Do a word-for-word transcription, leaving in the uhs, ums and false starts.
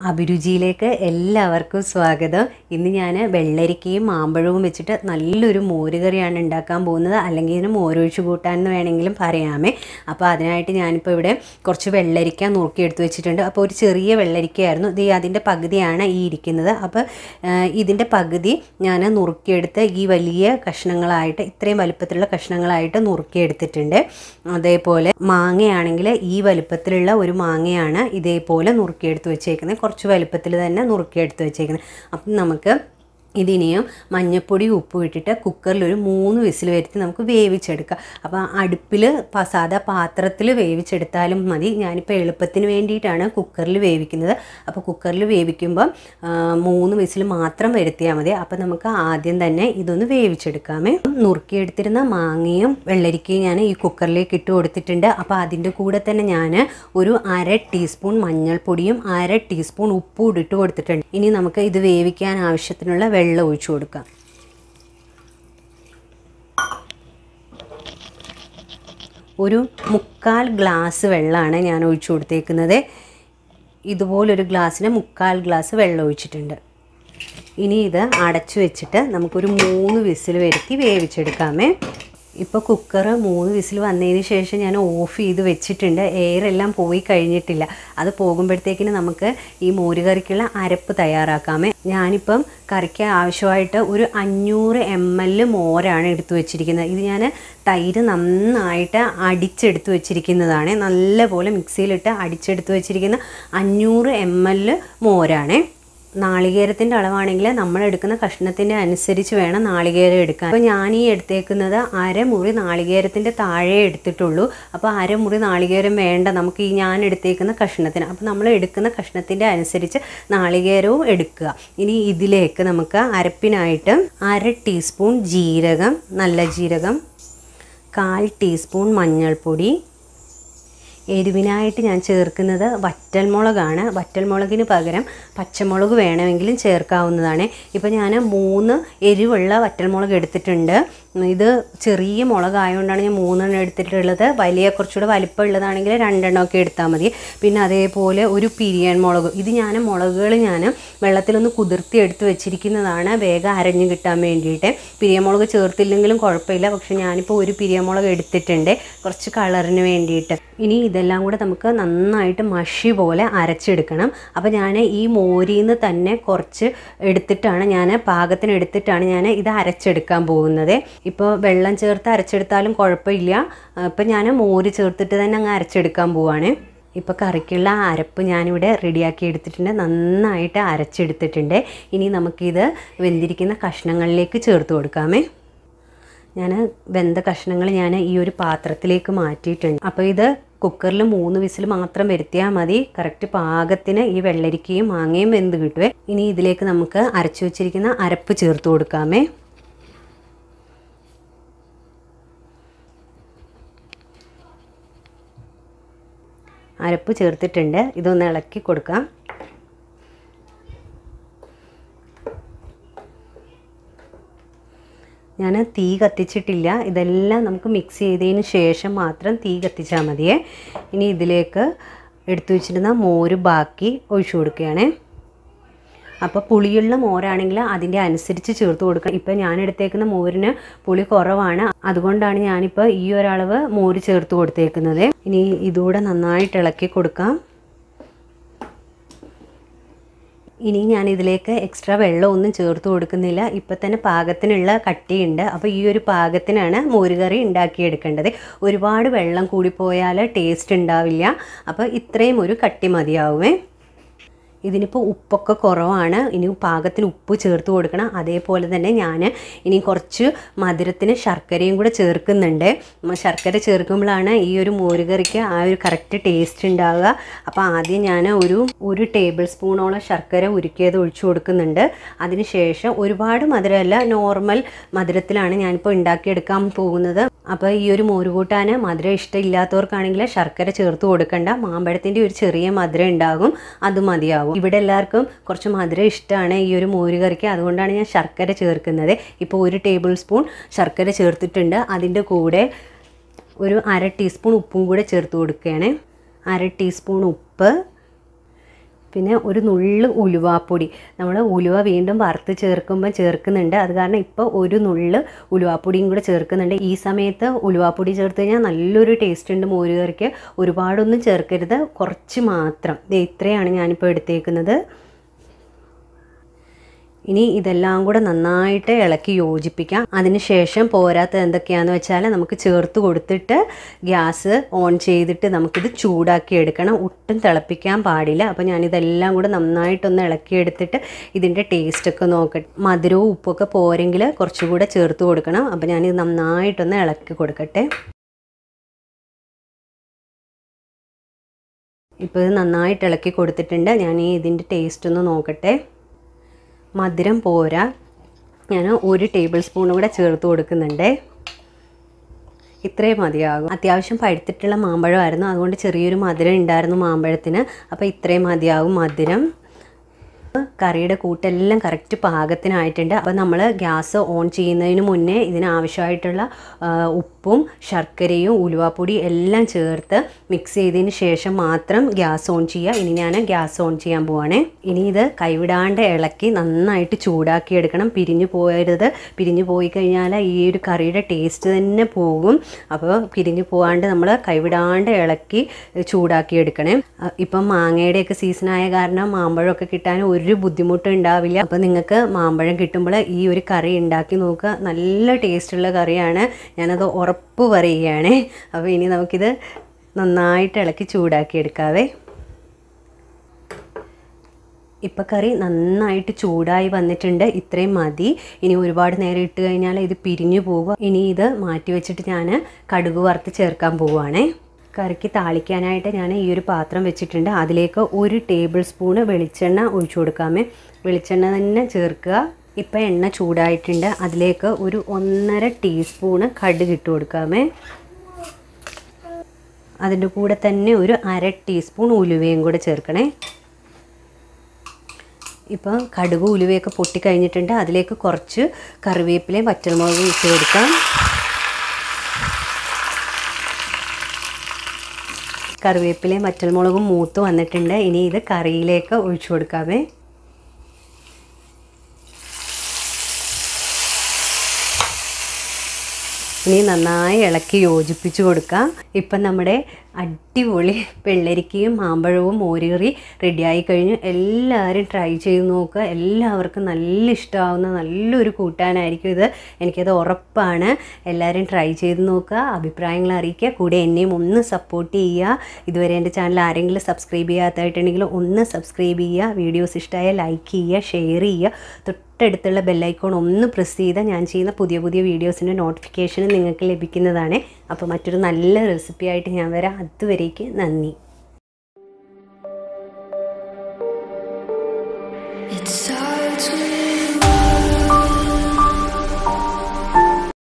അഭിരുചിയിലേക്ക് എല്ലാവർക്കും സ്വാഗതം. ഇന്ന് ഞാൻ വെള്ളരിക്കയും മാമ്പഴവും വെച്ചിട്ട് നല്ലൊരു മോരുകറിയാണ് ഉണ്ടാക്കാൻ പോകുന്നത്. അല്ലെങ്കിൽ ഇതിന് മോരൊഴിച്ച് കൂട്ടാൻ എന്ന് വേണമെങ്കിലും പറയാമേ. അപ്പോൾ അതിനായിട്ട് ഞാനിപ്പോൾ ഇവിടെ കുറച്ച് വെള്ളരിക്ക നുറുക്കിയെടുത്ത് വെച്ചിട്ടുണ്ട്. അപ്പോൾ ഒരു ചെറിയ വെള്ളരിക്കയായിരുന്നു ഇത്, അതിൻ്റെ പകുതിയാണ് ഈ ഇരിക്കുന്നത്. അപ്പോൾ ഇതിൻ്റെ പകുതി ഞാൻ നുറുക്കിയെടുത്ത് ഈ വലിയ കഷ്ണങ്ങളായിട്ട്, ഇത്രയും വലുപ്പത്തിലുള്ള കഷ്ണങ്ങളായിട്ട് നുറുക്കിയെടുത്തിട്ടുണ്ട്. അതേപോലെ മാങ്ങയാണെങ്കിൽ ഈ വലുപ്പത്തിലുള്ള ഒരു മാങ്ങയാണ് ഇതേപോലെ നുറുക്കിയെടുത്ത് വെച്ചേക്കുന്നത്. കുറച്ച് വലുപ്പത്തിൽ തന്നെ നുറുക്കിയെടുത്ത് വെച്ചേക്കുന്നത്. അപ്പം നമുക്ക് ഇതിനെയും മഞ്ഞൾപ്പൊടി ഉപ്പ് ഇട്ടിട്ട് കുക്കറിൽ ഒരു മൂന്ന് വിസിൽ വരുത്തി നമുക്ക് വേവിച്ചെടുക്കാം. അപ്പോൾ അടുപ്പിൽ സാധാ പാത്രത്തിൽ വേവിച്ചെടുത്താലും മതി. ഞാനിപ്പോൾ എളുപ്പത്തിന് വേണ്ടിയിട്ടാണ് കുക്കറിൽ വേവിക്കുന്നത്. അപ്പോൾ കുക്കറിൽ വേവിക്കുമ്പം മൂന്ന് വിസിൽ മാത്രം വരുത്തിയാൽ മതി. അപ്പോൾ നമുക്ക് ആദ്യം തന്നെ ഇതൊന്ന് വേവിച്ചെടുക്കാമേ. നുറുക്കിയെടുത്തിരുന്ന മാങ്ങയും വെള്ളരിക്കയും ഞാൻ ഈ കുക്കറിലേക്ക് ഇട്ട് കൊടുത്തിട്ടുണ്ട്. അപ്പോൾ അതിൻ്റെ കൂടെ തന്നെ ഞാൻ ഒരു അര ടീസ്പൂൺ മഞ്ഞൾപ്പൊടിയും അര ടീസ്പൂൺ ഉപ്പും ഇട്ട് കൊടുത്തിട്ടുണ്ട്. ഇനി നമുക്ക് ഇത് വേവിക്കാൻ ആവശ്യത്തിനുള്ള വെള്ളം ഒഴിച്ചു കൊടുക്കാം. ഒരു മുക്കാൽ ഗ്ലാസ് വെള്ളമാണ് ഞാൻ ഒഴിച്ചു കൊടുത്തേക്കുന്നത്. ഇതുപോലൊരു ഗ്ലാസ്സിന് മുക്കാൽ ഗ്ലാസ് വെള്ളം ഒഴിച്ചിട്ടുണ്ട്. ഇനി ഇത് അടച്ചു വെച്ചിട്ട് നമുക്കൊരു മൂന്ന് വിസിൽ വരുത്തി വേവിച്ചെടുക്കാമേ. ഇപ്പോൾ കുക്കർ മൂന്ന് വിസിൽ വന്നതിന് ശേഷം ഞാൻ ഓഫ് ചെയ്ത് വെച്ചിട്ടുണ്ട്. എയർ എല്ലാം പോയി കഴിഞ്ഞിട്ടില്ല. അത് പോകുമ്പോഴത്തേക്കിന് നമുക്ക് ഈ മോരുകറിക്കുള്ള അരപ്പ് തയ്യാറാക്കാമേ. ഞാനിപ്പം കറിക്ക് ആവശ്യമായിട്ട് ഒരു അഞ്ഞൂറ് എം എൽ മോരാണ് എടുത്തു വെച്ചിരിക്കുന്നത്. ഇത് ഞാൻ തൈര് നന്നായിട്ട് അടിച്ചെടുത്ത് വെച്ചിരിക്കുന്നതാണ്. നല്ലപോലെ മിക്സിയിലിട്ട് അടിച്ചെടുത്ത് വെച്ചിരിക്കുന്ന അഞ്ഞൂറ് എം എൽ മോരാണ്. നാളികേരത്തിൻ്റെ അളവാണെങ്കിൽ നമ്മൾ എടുക്കുന്ന കഷ്ണത്തിൻ്റെ അനുസരിച്ച് വേണം നാളികേരം എടുക്കാൻ. അപ്പോൾ ഞാൻ ഈ എടുത്തേക്കുന്നത് അരമുറി നാളികേരത്തിൻ്റെ താഴെ എടുത്തിട്ടുള്ളൂ. അപ്പോൾ അരമുറി നാളികേരം വേണ്ട നമുക്ക് ഈ ഞാൻ എടുത്തേക്കുന്ന കഷ്ണത്തിന്. അപ്പോൾ നമ്മൾ എടുക്കുന്ന കഷ്ണത്തിൻ്റെ അനുസരിച്ച് നാളികേരവും എടുക്കുക. ഇനി ഇതിലേക്ക് നമുക്ക് അരപ്പിനായിട്ട് അര ടീസ്പൂൺ ജീരകം, നല്ല ജീരകം, കാൽ ടീസ്പൂൺ മഞ്ഞൾപ്പൊടി, എരിവിനായിട്ട് ഞാൻ ചേർക്കുന്നത് വറ്റൽമുളകാണ്. വറ്റൽമുളകിന് പകരം പച്ചമുളക് വേണമെങ്കിലും ചേർക്കാവുന്നതാണ്. ഇപ്പോൾ ഞാൻ മൂന്ന് എരിവുള്ള വറ്റൽമുളക് എടുത്തിട്ടുണ്ട്. ഇത് ചെറിയ മുളകായതുകൊണ്ടാണ് ഞാൻ മൂന്നെണ്ണം എടുത്തിട്ടുള്ളത്. വലിയ കുറച്ചുകൂടെ വലിപ്പമുള്ളതാണെങ്കിൽ രണ്ടെണ്ണമൊക്കെ എടുത്താൽ മതി. പിന്നെ അതേപോലെ ഒരു പിരിയൻ മുളക്, ഇത് ഞാൻ മുളകുകൾ ഞാൻ വെള്ളത്തിലൊന്ന് കുതിർത്തി എടുത്ത് വെച്ചിരിക്കുന്നതാണ് വേഗം അരഞ്ഞു കിട്ടാൻ വേണ്ടിയിട്ട്. പിരിയൻ മുളക് ചേർത്തില്ലെങ്കിലും കുഴപ്പമില്ല. പക്ഷെ ഞാനിപ്പോൾ ഒരു പിരിയൻ മുളക് എടുത്തിട്ടുണ്ട് കുറച്ച് കളറിന് വേണ്ടിയിട്ട്. ഇനി ഇതെല്ലാം കൂടെ നമുക്ക് നന്നായിട്ട് മഷി പോലെ അരച്ചെടുക്കണം. അപ്പോൾ ഞാൻ ഈ മോരിൽ നിന്ന് തന്നെ കുറച്ച് എടുത്തിട്ടാണ് ഞാൻ പാകത്തിന് എടുത്തിട്ടാണ് ഞാൻ ഇത് അരച്ചെടുക്കാൻ പോകുന്നത്. ഇപ്പോൾ വെള്ളം ചേർത്ത് അരച്ചെടുത്താലും കുഴപ്പമില്ല. ഇപ്പം ഞാൻ മോര് ചേർത്തിട്ട് തന്നെ അങ്ങ് അരച്ചെടുക്കാൻ പോവാണ്. ഇപ്പോൾ കറിക്കുള്ള അരപ്പ് ഞാനിവിടെ റെഡിയാക്കി എടുത്തിട്ടുണ്ട്. നന്നായിട്ട് അരച്ചെടുത്തിട്ടുണ്ട്. ഇനി നമുക്കിത് വെന്തിരിക്കുന്ന കഷ്ണങ്ങളിലേക്ക് ചേർത്ത് കൊടുക്കാമേ. ഞാൻ വെന്ത കഷ്ണങ്ങൾ ഞാൻ ഈ ഒരു പാത്രത്തിലേക്ക് മാറ്റിയിട്ടുണ്ട്. അപ്പോൾ ഇത് കുക്കറിൽ മൂന്ന് വിസിൽ മാത്രം വരുത്തിയാൽ മതി. കറക്റ്റ് പാകത്തിന് ഈ വെള്ളരിക്കയും മാങ്ങയും വെന്ത് കിട്ടുവേ. ഇനി ഇതിലേക്ക് നമുക്ക് അരച്ചു വെച്ചിരിക്കുന്ന അരപ്പ് ചേർത്ത് കൊടുക്കാമേ. അരപ്പ് ചേർത്തിട്ടുണ്ട്. ഇതൊന്ന് ഇളക്കി കൊടുക്കാം. ഞാൻ തീ കത്തിച്ചിട്ടില്ല. ഇതെല്ലാം നമുക്ക് മിക്സ് ചെയ്തതിന് ശേഷം മാത്രം തീ കത്തിച്ചാൽ മതിയേ. ഇനി ഇതിലേക്ക് എടുത്തു വെച്ചിരുന്ന മോര് ബാക്കി ഒഴിച്ചു കൊടുക്കുകയാണ്. അപ്പോൾ പുളിയുള്ള മോരാണെങ്കിൽ അതിൻ്റെ അനുസരിച്ച് ചേർത്ത് കൊടുക്കണം. ഇപ്പോൾ ഞാൻ എടുത്തേക്കുന്ന മോരിന് പുളി കുറവാണ്. അതുകൊണ്ടാണ് ഞാനിപ്പോൾ ഈ ഒരളവ് മോര് ചേർത്ത് കൊടുത്തേക്കുന്നത്. ഇനി ഇതുകൂടെ നന്നായിട്ട് ഇളക്കി കൊടുക്കാം. ഇനി ഞാൻ ഇതിലേക്ക് എക്സ്ട്രാ വെള്ളമൊന്നും ചേർത്ത് കൊടുക്കുന്നില്ല. ഇപ്പം തന്നെ പാകത്തിനുള്ള കട്ടിയുണ്ട്. അപ്പോൾ ഈ ഒരു പാകത്തിനാണ് മോരുകറി ഉണ്ടാക്കിയെടുക്കേണ്ടത്. ഒരുപാട് വെള്ളം കൂടിപ്പോയാൽ ടേസ്റ്റ് ഉണ്ടാവില്ല. അപ്പോൾ ഇത്രയും ഒരു കട്ടി മതിയാവുമേ. ഇതിനിപ്പോൾ ഉപ്പൊക്കെ കുറവാണ്. ഇനി പാകത്തിന് ഉപ്പ് ചേർത്ത് കൊടുക്കണം. അതേപോലെ തന്നെ ഞാൻ ഇനി കുറച്ച് മധുരത്തിന് ശർക്കരയും കൂടെ ചേർക്കുന്നുണ്ട്. ശർക്കര ചേർക്കുമ്പോഴാണ് ഈ ഒരു മോരുകറിക്ക് ആ ഒരു കറക്റ്റ് ടേസ്റ്റ് ഉണ്ടാവുക. അപ്പോൾ ആദ്യം ഞാൻ ഒരു ഒരു ടേബിൾ സ്പൂണോളം ശർക്കര ഉരുക്കിയത് ഒഴിച്ചു കൊടുക്കുന്നുണ്ട്. അതിന് ശേഷം ഒരുപാട് മധുരമല്ല, നോർമൽ മധുരത്തിലാണ് ഞാനിപ്പോൾ ഉണ്ടാക്കിയെടുക്കാൻ പോകുന്നത്. അപ്പോൾ ഈ ഒരു മോരുകൂട്ടാൻ മധുരം ഇഷ്ടമില്ലാത്തവർക്കാണെങ്കിൽ ശർക്കര ചേർത്ത് കൊടുക്കണ്ട. മാമ്പഴത്തിൻ്റെ ഒരു ചെറിയ മധുരം ഉണ്ടാകും, അത് മതിയാവും. ഇവിടെ എല്ലാവർക്കും കുറച്ച് മധുരം ഇഷ്ടമാണ് ഈ ഒരു മോരുകറിക്ക്. അതുകൊണ്ടാണ് ഞാൻ ശർക്കര ചേർക്കുന്നത്. ഇപ്പോൾ ഒരു ടേബിൾ സ്പൂൺ ശർക്കര ചേർത്തിട്ടുണ്ട്. അതിൻ്റെ കൂടെ ഒരു അര ടീസ്പൂൺ ഉപ്പും കൂടെ ചേർത്ത് കൊടുക്കുകയാണ്. അര ടീസ്പൂൺ ഉപ്പ്, പിന്നെ ഒരു നുള്ള് ഉലുവാപ്പൊടി, നമ്മൾ ഉലുവ വീണ്ടും വറുത്ത് ചേർക്കുമ്പോൾ ചേർക്കുന്നുണ്ട്, അത് കാരണം ഇപ്പോൾ ഒരു നുള്ള് ഉലുവാപ്പൊടിയും കൂടെ ചേർക്കുന്നുണ്ട്. ഈ സമയത്ത് ഉലുവാപ്പൊടി ചേർത്ത് കഴിഞ്ഞാൽ നല്ലൊരു ടേസ്റ്റ് ഉണ്ട് മോരുകറിക്ക്. ഒരുപാടൊന്നും ചേർക്കരുത്, കുറച്ച് മാത്രം. ഇത് ഇത്രയാണ് ഞാനിപ്പോൾ എടുത്തേക്കുന്നത്. ഇനി ഇതെല്ലാം കൂടെ നന്നായിട്ട് ഇളക്കി യോജിപ്പിക്കാം. അതിനുശേഷം പോരാത്ത എന്തൊക്കെയാണെന്ന് വെച്ചാൽ നമുക്ക് ചേർത്ത് കൊടുത്തിട്ട് ഗ്യാസ് ഓൺ ചെയ്തിട്ട് നമുക്കിത് ചൂടാക്കി എടുക്കണം. ഒട്ടും തിളപ്പിക്കാൻ പാടില്ല. അപ്പോൾ ഞാനിതെല്ലാം കൂടെ നന്നായിട്ടൊന്ന് ഇളക്കിയെടുത്തിട്ട് ഇതിൻ്റെ ടേസ്റ്റൊക്കെ നോക്കട്ടെ. മധുരവും ഉപ്പൊക്കെ പോരെങ്കിൽ കുറച്ചുകൂടെ ചേർത്ത് കൊടുക്കണം. അപ്പോൾ ഞാനിത് നന്നായിട്ടൊന്ന് ഇളക്കി കൊടുക്കട്ടെ. ഇപ്പോൾ ഇത് നന്നായിട്ട് ഇളക്കി കൊടുത്തിട്ടുണ്ട്. ഞാൻ ഈ ഇതിൻ്റെ ടേസ്റ്റ് ഒന്ന് നോക്കട്ടെ. മധുരം പോരാ, ഞാൻ ഒരു ടേബിൾ സ്പൂൺ കൂടെ ചേർത്ത് കൊടുക്കുന്നുണ്ട്. ഇത്രയും മതിയാകും. അത്യാവശ്യം പഴുത്തിട്ടുള്ള മാമ്പഴമായിരുന്നു, അതുകൊണ്ട് ചെറിയൊരു മധുരം ഉണ്ടായിരുന്നു മാമ്പഴത്തിന്. അപ്പോൾ ഇത്രയും മതിയാകും മധുരം. കറിയുടെ കൂട്ടെല്ലാം കറക്റ്റ് പാകത്തിനായിട്ടുണ്ട്. അപ്പോൾ നമ്മൾ ഗ്യാസ് ഓൺ ചെയ്യുന്നതിന് മുന്നേ ഇതിനാവശ്യമായിട്ടുള്ള ഉപ്പും ശർക്കരയും ഉലുവാപ്പൊടി എല്ലാം ചേർത്ത് മിക്സ് ചെയ്തതിന് ശേഷം മാത്രം ഗ്യാസ് ഓൺ ചെയ്യുക. ഇനി ഞാൻ ഗ്യാസ് ഓൺ ചെയ്യാൻ പോവാണേ. ഇനി ഇത് കൈവിടാണ്ട് ഇളക്കി നന്നായിട്ട് ചൂടാക്കി എടുക്കണം. പിരിഞ്ഞു പോയരുത്. പിരിഞ്ഞു പോയി കഴിഞ്ഞാൽ ഈ ഒരു കറിയുടെ ടേസ്റ്റ് തന്നെ പോകും. അപ്പോൾ പിരിഞ്ഞു പോകാണ്ട് നമ്മൾ കൈവിടാണ്ട് ഇളക്കി ചൂടാക്കി എടുക്കണേ. ഇപ്പം മാങ്ങയുടെയൊക്കെ സീസണായ കാരണം മാമ്പഴമൊക്കെ കിട്ടാൻ ഒരു ബുദ്ധിമുട്ടും ഉണ്ടാവില്ല. അപ്പോൾ നിങ്ങൾക്ക് മാമ്പഴം കിട്ടുമ്പോൾ ഈ ഒരു കറി ഉണ്ടാക്കി നോക്കുക. നല്ല ടേസ്റ്റുള്ള കറിയാണ്, ഞാനത് ഉറപ്പ് പറയുകയാണ്. അപ്പോൾ ഇനി നമുക്കിത് നന്നായിട്ട് ഇളക്കി ചൂടാക്കി എടുക്കാവേ. ഇപ്പം കറി നന്നായിട്ട് ചൂടായി വന്നിട്ടുണ്ട്. ഇത്രയും മതി. ഇനി ഒരുപാട് നേരം ഇട്ട് കഴിഞ്ഞാൽ ഇത് പിരിഞ്ഞു പോകും. ഇനി ഇത് മാറ്റി വെച്ചിട്ട് ഞാൻ കടുക് വറുത്ത് ചേർക്കാൻ പോവുകയാണേ. കറിക്ക് താളിക്കാനായിട്ട് ഞാൻ ഈ ഒരു പാത്രം വെച്ചിട്ടുണ്ട്. അതിലേക്ക് ഒരു ടേബിൾ സ്പൂണ് വെളിച്ചെണ്ണ ഒഴിച്ചു കൊടുക്കാമേ. വെളിച്ചെണ്ണ തന്നെ ചേർക്കുക. ഇപ്പം എണ്ണ ചൂടായിട്ടുണ്ട്. അതിലേക്ക് ഒരു ഒന്നര ടീസ്പൂണ് കടുക് ഇട്ട് കൊടുക്കാമേ. അതിൻ്റെ കൂടെ തന്നെ ഒരു അര ടീസ്പൂൺ ഉലുവയും കൂടെ ചേർക്കണേ. ഇപ്പം കടുക് ഉലുവയൊക്കെ പൊട്ടിക്കഴിഞ്ഞിട്ടുണ്ട്. അതിലേക്ക് കുറച്ച് കറിവേപ്പിലയും വറ്റൽമുളകും ഇട്ട് കൊടുക്കാം. കറിവേപ്പിലയും വറ്റൽമുളകും മൂത്ത് വന്നിട്ടുണ്ട്. ഇനി ഇത് കറിയിലേക്ക് ഒഴിച്ചു കൊടുക്കാമേ. ഇനി നന്നായി ഇളക്കി യോജിപ്പിച്ച് കൊടുക്കാം. ഇപ്പം നമ്മുടെ അടിപൊളി വെള്ളരിക്കയും മാമ്പഴവും മോരുകറി റെഡിയായി കഴിഞ്ഞു. എല്ലാവരും ട്രൈ ചെയ്ത് നോക്കുക. എല്ലാവർക്കും നല്ല ഇഷ്ടമാവുന്ന നല്ലൊരു കൂട്ടാനായിരിക്കും ഇത്, എനിക്കത് ഉറപ്പാണ്. എല്ലാവരും ട്രൈ ചെയ്ത് നോക്കുക, അഭിപ്രായങ്ങൾ അറിയിക്കുക. കൂടെ എന്നെയും ഒന്ന് സപ്പോർട്ട് ചെയ്യുക. ഇതുവരെ എൻ്റെ ചാനൽ ആരെങ്കിലും സബ്സ്ക്രൈബ് ചെയ്യാത്തതായിട്ടുണ്ടെങ്കിൽ ഒന്ന് സബ്സ്ക്രൈബ് ചെയ്യുക. വീഡിയോസ് ഇഷ്ടമായാൽ ലൈക്ക് ചെയ്യുക, ഷെയർ ചെയ്യുക. തൊട്ടടുത്തുള്ള ബെല്ലൈക്കോൺ ഒന്ന് പ്രസ് ചെയ്താൽ ഞാൻ ചെയ്യുന്ന പുതിയ പുതിയ വീഡിയോസിൻ്റെ നോട്ടിഫിക്കേഷൻ നിങ്ങൾക്ക് ലഭിക്കുന്നതാണ്. അപ്പോൾ മറ്റൊരു നല്ല റെസിപ്പി ആയിട്ട് ഞാൻ വരാം. അതുവരേക്ക് നന്ദി. It's hard to